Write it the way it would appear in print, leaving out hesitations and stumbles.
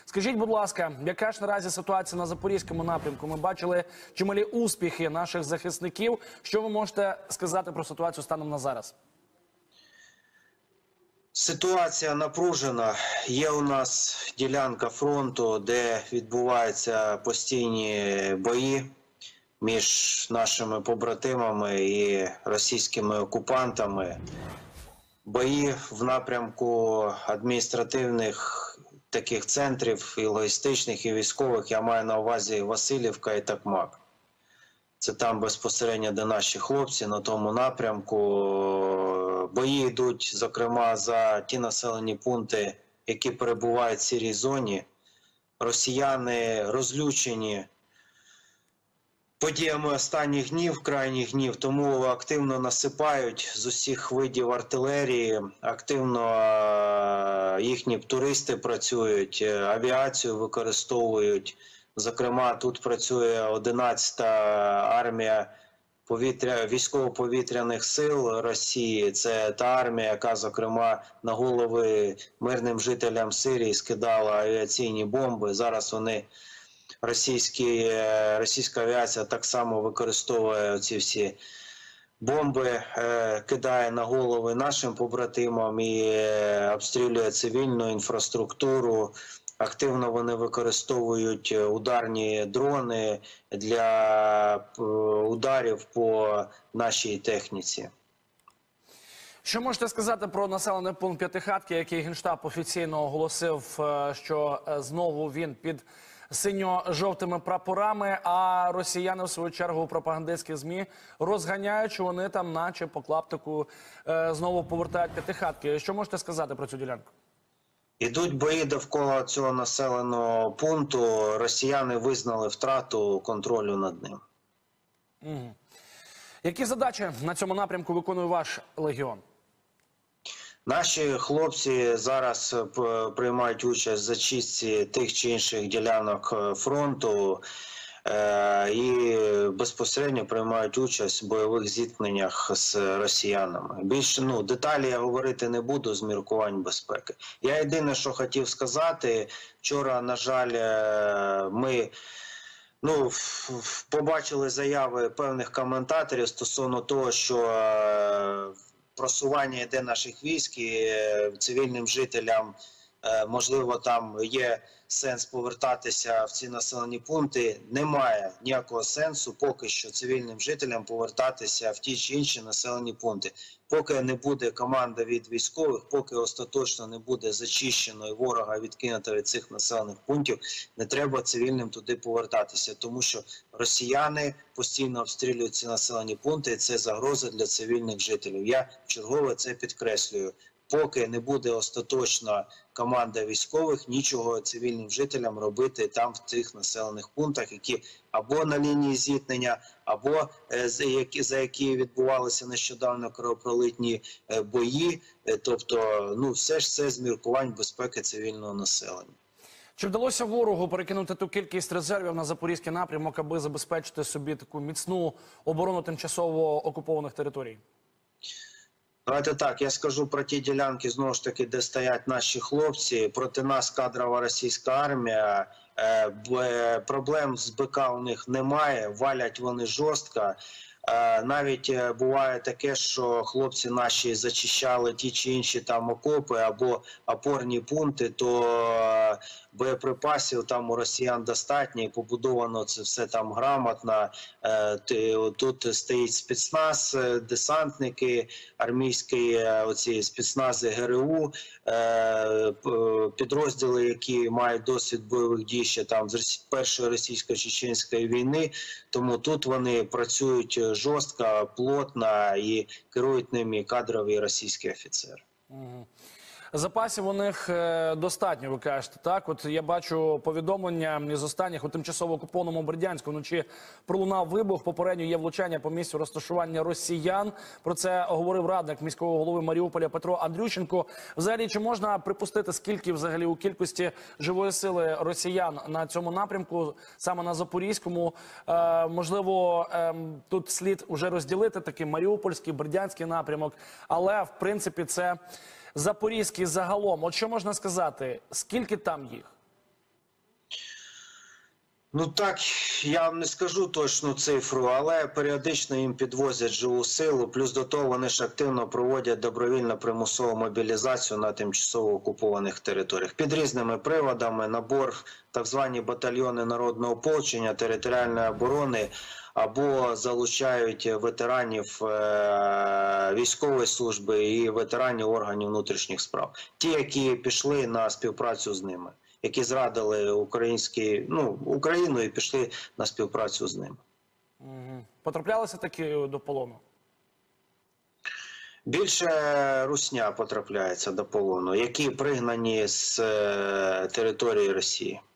Скажіть, будь ласка, яка ж наразі ситуація на Запорізькому напрямку? Ми бачили чималі успіхи наших захисників. Що ви можете сказати про ситуацію станом на зараз? Ситуація напружена. Є у нас ділянка фронту, де відбуваються постійні бої між нашими побратимами і російськими окупантами. Бої в напрямку адміністративних таких центрів і логістичних, і військових. Я маю на увазі Василівка і Такмак. Це там безпосередньо, де наші хлопці на тому напрямку. Бої йдуть, зокрема, за ті населені пункти, які перебувають в сірій зоні. Росіяни розлючені подіями останніх днів, крайніх днів, тому активно насипають з усіх видів артилерії, активно їхні туристи працюють, авіацію використовують. Зокрема, тут працює 11-та армія військово-повітряних сил Росії. Це та армія, яка, зокрема, на голови мирним жителям Сирії скидала авіаційні бомби. Зараз російська авіація так само використовує ці всі бомби, кидає на голови нашим побратимам і обстрілює цивільну інфраструктуру. Активно вони використовують ударні дрони для ударів по нашій техніці. Що можете сказати про населений пункт П'ятихатки, який Генштаб офіційно оголосив, що знову він під синьо-жовтими прапорами, а росіяни, в свою чергу, у пропагандистських ЗМІ розганяють, що вони там наче по клаптику знову повертають П'ятихатки. Що можете сказати про цю ділянку? Ідуть бої довкола цього населеного пункту. Росіяни визнали втрату контролю над ним. Які задачі на цьому напрямку виконує ваш легіон? Наші хлопці зараз приймають участь в зачистці тих чи інших ділянок фронту і безпосередньо приймають участь в бойових зіткненнях з росіянами. Більше деталі я говорити не буду з міркувань безпеки. Я єдине, що хотів сказати, вчора, на жаль, ми побачили заяви певних коментаторів стосовно того, що просування йде наших військ і цивільним жителям, можливо, там є сенс повертатися в ці населені пункти. Немає ніякого сенсу поки що цивільним жителям повертатися в ті чи інші населені пункти. Поки не буде команда від військових, поки остаточно не буде зачищено і ворога відкинуто від цих населених пунктів, не треба цивільним туди повертатися, тому що росіяни постійно обстрілюють ці населені пункти, і це загроза для цивільних жителів. Я вчергове це підкреслюю. Поки не буде остаточна команда військових, нічого цивільним жителям робити там в цих населених пунктах, які або на лінії зіткнення, або за які відбувалися нещодавно кровопролитні бої. Тобто, все ж це з міркувань безпеки цивільного населення. Чи вдалося ворогу перекинути ту кількість резервів на Запорізький напрямок, аби забезпечити собі таку міцну оборону тимчасово окупованих територій? Давайте так, я скажу про ті ділянки, знову ж таки, де стоять наші хлопці. Проти нас кадрова російська армія, проблем з БК у них немає, валять вони жорстко. Навіть буває таке, що хлопці наші зачищали ті чи інші там окопи або опорні пункти, то боєприпасів там у росіян достатньо, і побудовано це все там грамотно. Тут стоїть спецназ, десантники, армійські оці спецнази ГРУ, підрозділи, які мають досвід бойових дій ще там з першої російсько-чеченської війни, тому тут вони працюють жорстко, плотно і керують ними кадрові російські офіцери. Запасів у них достатньо, ви кажете, так? От я бачу повідомлення із останніх: у тимчасово окупованому Бердянську вночі пролунав вибух, попередньо є влучання по місцю розташування росіян. Про це говорив радник міського голови Маріуполя Петро Андрющенко. Взагалі, чи можна припустити, скільки взагалі у кількості живої сили росіян на цьому напрямку, саме на Запорізькому? Можливо, тут слід уже розділити такий Маріупольський, Бердянський напрямок, але, в принципі, це Запорізький загалом. От що можна сказати? Скільки там їх? Ну так, я вам не скажу точну цифру, але періодично їм підвозять живу силу. Плюс до того вони ж активно проводять добровільно примусову мобілізацію на тимчасово окупованих територіях. Під різними приводами, набор, так звані батальйони народного ополчення, територіальної оборони, або залучають ветеранів військової служби і ветеранів органів внутрішніх справ. Ті, які пішли на співпрацю з ними, які зрадили Україну і пішли на співпрацю з ними. Потраплялися такі до полону? Більше русня потрапляється до полону, які пригнані з території Росії.